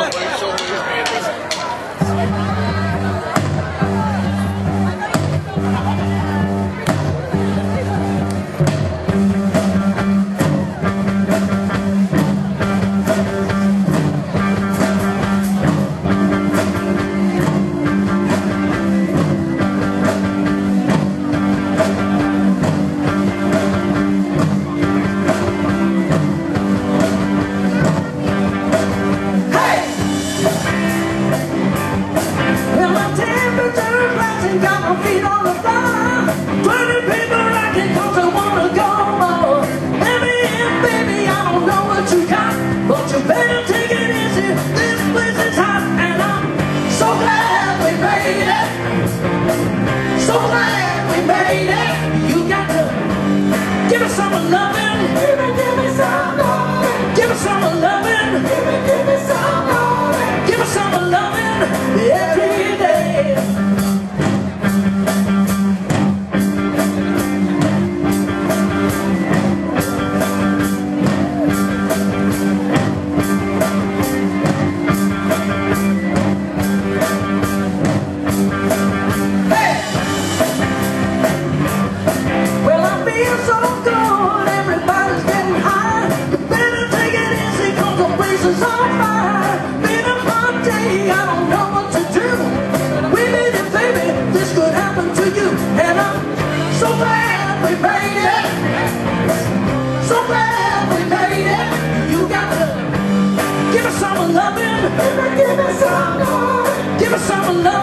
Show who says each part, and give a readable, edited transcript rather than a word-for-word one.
Speaker 1: So glad we made it. You got to give us some loving. Give me some loving. Give us some loving. Give me some loving. Give us some loving every day. Give us some loving. Give us some love.